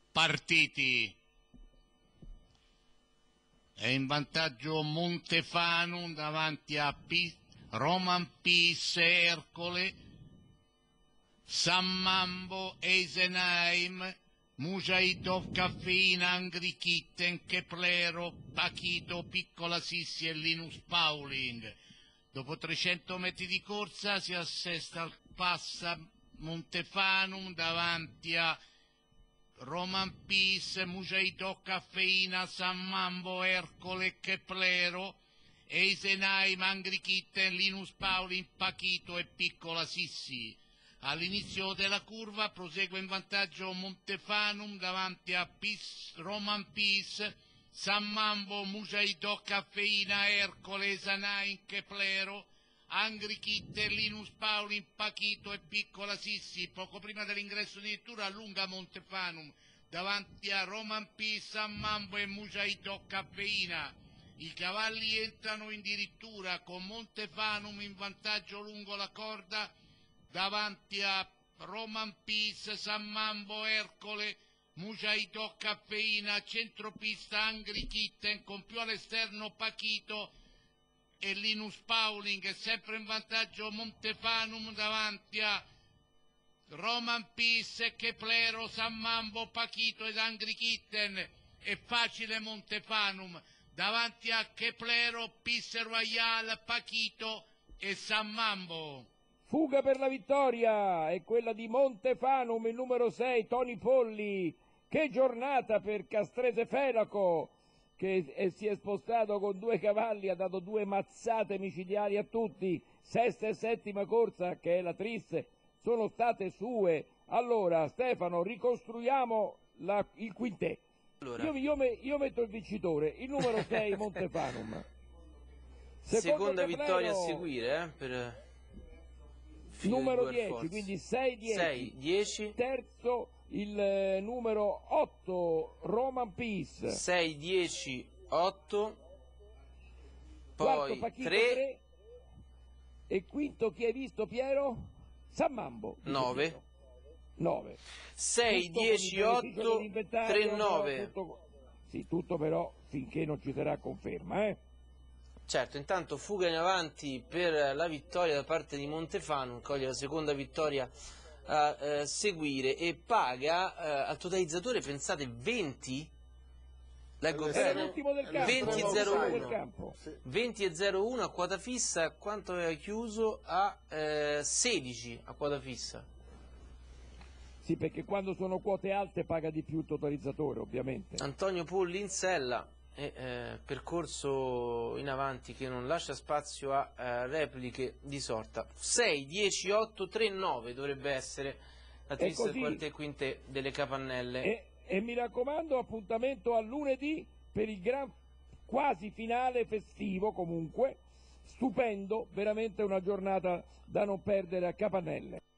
partiti. È in vantaggio Montefanum davanti a Roman Peace, Ercole, San Mambo, Eisenheim, Mujahidov, Caffeina, Angry Kitten, Keplero, Pachito, Piccola Sissi e Linus Pauling. Dopo 300 metri di corsa si assesta al passa Montefanum davanti a Roman Peace, Mujahidov, Caffeina, San Mambo, Ercole, Keplero, Eisenheim, Angry Kitten, Linus Pauling, Pachito e Piccola Sissi. All'inizio della curva prosegue in vantaggio Montefanum davanti a Roman Peace, San Mambo, Mujahidov, Caffeina, Ercole, Eisenheim, Keplero, Angry Kitten, Linus Pauling, Pachito e Piccola Sissi. Poco prima dell'ingresso di vettura allunga Montefanum davanti a Roman Peace, San Mambo e Mujahidov, Caffeina. I cavalli entrano in dirittura con Montefanum in vantaggio lungo la corda davanti a Roman Peace, San Mambo, Ercole, Mujahidov, Caffeina, centropista Angry Kitten con più all'esterno Pachito e Linus Pauling. È sempre in vantaggio Montefanum davanti a Roman Peace, Keplero, San Mambo, Pachito ed Angry Kitten. È facile Montefanum davanti a Keplero, Peace Royale, Pachito e San Mambo. Fuga per la vittoria è quella di Montefanum, il numero 6, Tony Polli. Che giornata per Castrese Felaco, che si è spostato con 2 cavalli, ha dato 2 mazzate micidiali a tutti. Sesta e settima corsa, che è la triste, sono state sue. Allora, Stefano, ricostruiamo il quintè. Allora. Io metto il vincitore, il numero 6, Montefanum. Seconda vittoria a seguire, per... numero 10, quindi 6-10. Terzo il numero 8, Roman Peace. 6-10-8. Poi 3. E quinto chi hai visto, Piero? San Mambo. 9. 6-10-8, 3-9. Sì, tutto però finché non ci sarà conferma, Certo, intanto fuga in avanti per la vittoria da parte di Montefanum, coglie la seconda vittoria a seguire e paga al totalizzatore, pensate, 20? Leggo bene? L'ultimo del campo. 20,01 a quota fissa, quanto aveva chiuso? A 16 a quota fissa. Sì, perché quando sono quote alte paga di più il totalizzatore, ovviamente. Antonio Polli in sella. Percorso in avanti che non lascia spazio a repliche di sorta. 6, 10, 8, 3, 9 dovrebbe essere la triste quarta e quinte delle capannelle. E mi raccomando, appuntamento a lunedì per il gran quasi finale festivo, comunque stupendo, veramente una giornata da non perdere a Capannelle.